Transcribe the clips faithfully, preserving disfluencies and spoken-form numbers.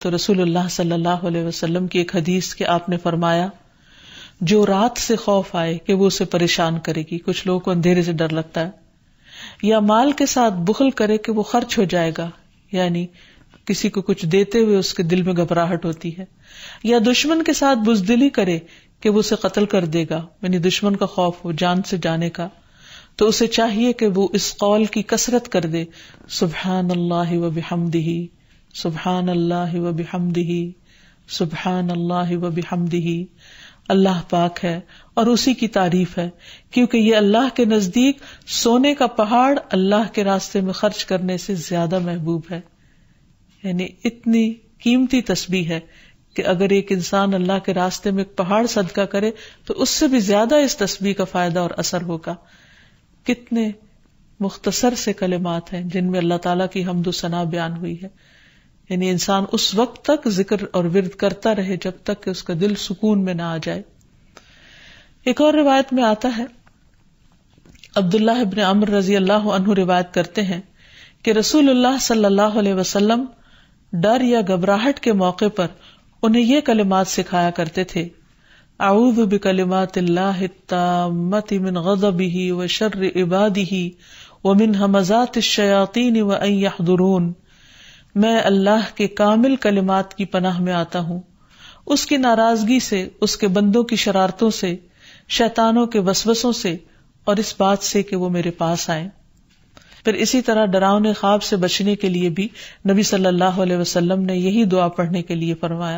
تو رسول اللہ صلی اللہ علیہ وسلم کی ایک حدیث کہ آپ نے فرمایا جو رات سے خوف آئے کہ وہ اسے پریشان کرے گی، کچھ لوگوں کو اندھیرے سے ڈر لگتا ہے، یا مال کے ساتھ بخل کرے کہ وہ خرچ ہو جائے گا، یعنی کسی کو کچھ دیتے ہوئے اس کے دل میں گھبراہٹ ہوتی ہے، یا دشمن کے ساتھ بزدلی کرے کہ وہ اسے قتل کر دے گا، یعنی دشمن کا خوف ہو جان سے جانے کا، تو اسے چاہیے کہ وہ اس قول کی کثرت کر دے، سبحان اللہ و بحمدہ، سبحان اللہ و بحمدہ، سبحان اللہ و بحمدہ، اللہ پاک ہے اور اسی کی تعریف ہے، کیونکہ یہ اللہ کے نزدیک سونے کا پہاڑ اللہ کے راستے میں خرچ کرنے سے زیادہ محبوب ہے. یعنی اتنی قیمتی تسبیح ہے کہ اگر ایک انسان اللہ کے راستے میں ایک پہاڑ صدقہ کرے تو اس سے بھی زیادہ اس تسبیح کا فائدہ اور اثر ہوگا. کتنے مختصر سے کلمات ہیں جن میں اللہ تعالیٰ کی حمد و ثنا بیان ہوئی ہے. یعنی انسان اس وقت تک ذکر اور ورد کرتا رہے جب تک کہ اس کا دل سکون میں نہ آ جائے. ایک اور روایت میں آتا ہے، عبداللہ ابن عمر رضی اللہ عنہ روایت کرتے ہیں کہ رسول اللہ صلی اللہ علیہ وسلم ڈر یا گھبراہٹ کے موقع پر انہیں یہ کلمات سکھایا کرتے تھے، اعوذ بکلمات اللہ التامۃ من غضبہ وشر عبادہ ومن ہمزات الشیاطین وان یحضرون، میں اللہ کے کامل کلمات کی پناہ میں آتا ہوں، اس کی ناراضگی سے، اس کے بندوں کی شرارتوں سے، شیطانوں کے وسوسوں سے، اور اس بات سے کہ وہ میرے پاس آئیں. پھر اسی طرح ڈراؤنے خواب سے بچنے کے لیے بھی نبی صلی اللہ علیہ وسلم نے یہی دعا پڑھنے کے لیے فرمایا.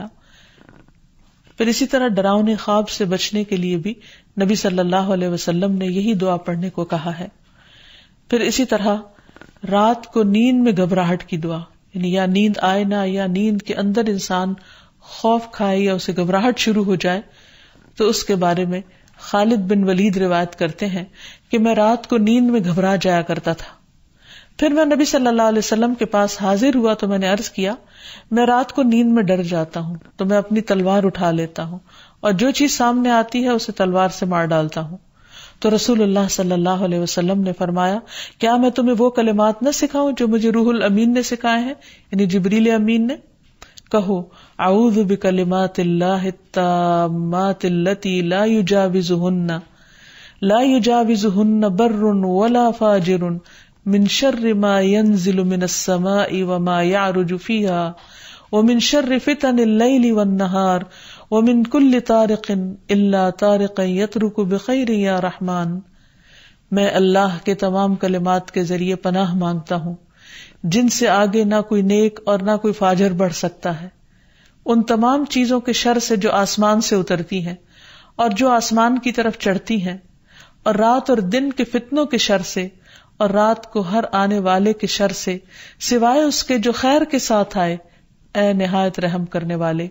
پھر اسی طرح ڈراؤنے خواب سے بچنے کے لیے بھی نبی صلی اللہ علیہ وسلم نے یہی دعا پڑھنے کو کہا ہے. پھر اسی طرح رات کو نیند میں گھبراہٹ کی دعا، یعنی یا نیند آئے نہ، یا نیند کے اندر انسان خوف کھائے یا اسے گھبراہٹ شروع ہو جائے، تو اس کے بارے میں خالد بن ولید روایت کرتے ہیں کہ میں رات کو نیند میں گھبرا جایا کرتا تھا. پھر میں نبی صلی اللہ علیہ وسلم کے پاس حاضر ہوا تو میں نے عرض کیا، میں رات کو نیند میں ڈر جاتا ہوں تو میں اپنی تلوار اٹھا لیتا ہوں اور جو چیز سامنے آتی ہے اسے تلوار سے مار ڈالتا ہوں. تو رسول اللہ صلی اللہ علیہ وسلم نے فرمایا، کیا میں تمہیں وہ کلمات نہ سکھاؤں جو مجھے روح الامین نے سکھائے ہیں، یعنی جبریل امین نے؟ کہو، اعوذ بکلمات اللہ التامات التی لا یجاوزہن لا یجاوزہن بر ولا فاجر من شر ما ينزل من السماء وما يعرج فيها ومن شر فتن اللیل والنہار ومن كل طارق الا طارقا يطرق بخیر یا رحمان. میں اللہ کے تمام کلمات کے ذریعے پناہ مانگتا ہوں جن سے آگے نہ کوئی نیک اور نہ کوئی فاجر بڑھ سکتا ہے، ان تمام چیزوں کے شر سے جو آسمان سے اترتی ہیں اور جو آسمان کی طرف چڑھتی ہیں، اور رات اور دن کے فتنوں کے شر سے، اور رات کو ہر آنے والے کے شر سے، سوائے اس کے جو خیر کے ساتھ آئے، اے نہایت رحم کرنے والے.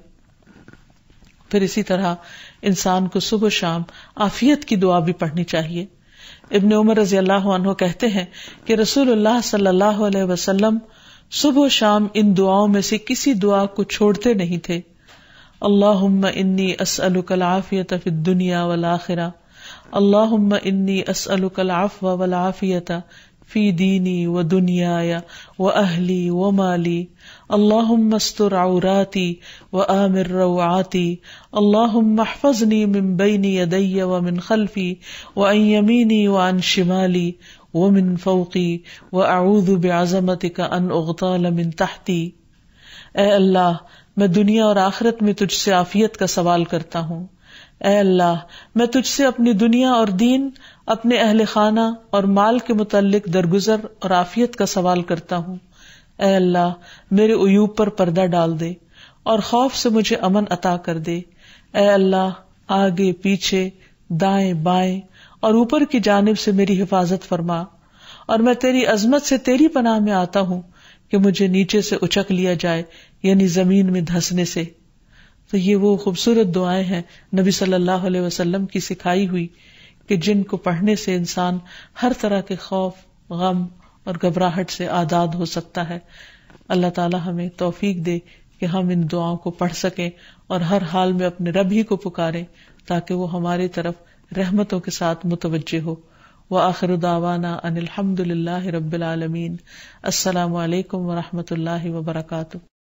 پھر اسی طرح انسان کو صبح شام عافیت کی دعا بھی پڑھنی چاہیے. ابن عمر رضی اللہ عنہ کہتے ہیں کہ رسول اللہ صلی اللہ علیہ وسلم صبح و شام ان دعاؤں میں سے کسی دعا کو چھوڑتے نہیں تھے. اللہم انی اسألک العافیۃ فی الدنیا والآخرہ، اللہم انی اسألک العفو والعافیۃ فی دینی و دنیای و اہلی و مالی، اللہم استر عوراتی و آمر روعاتی، اللہم احفظنی من بین یدی و من خلفی و عن یمینی و عن شمالی و من فوقی و اعوذ بعظمتک ان اغتال من تحتی. اے اللہ، میں دنیا اور آخرت میں تجھ سے عافیت کا سوال کرتا ہوں. اے اللہ، میں تجھ سے اپنی دنیا اور دین، اپنے اہل خانہ اور مال کے متعلق درگزر اور عافیت کا سوال کرتا ہوں. اے اللہ، میرے عیوب پر پردہ ڈال دے اور خوف سے مجھے امن عطا کر دے. اے اللہ، آگے پیچھے دائیں بائیں اور اوپر کی جانب سے میری حفاظت فرما، اور میں تیری عظمت سے تیری پناہ میں آتا ہوں کہ مجھے نیچے سے اچک لیا جائے، یعنی زمین میں دھسنے سے. تو یہ وہ خوبصورت دعائیں ہیں نبی صلی اللہ علیہ وسلم کی سکھائی ہوئی کہ جن کو پڑھنے سے انسان ہر طرح کے خوف، غم اور گھبراہٹ سے آزاد ہو سکتا ہے. اللہ تعالی ہمیں توفیق دے کہ ہم ان دعاؤں کو پڑھ سکیں اور ہر حال میں اپنے رب ہی کو پکاریں تاکہ وہ ہماری طرف رحمتوں کے ساتھ متوجہ ہو. وآخر دعوانا ان الحمد للہ رب العالمین. السلام علیکم ورحمۃ اللہ وبرکاتہ.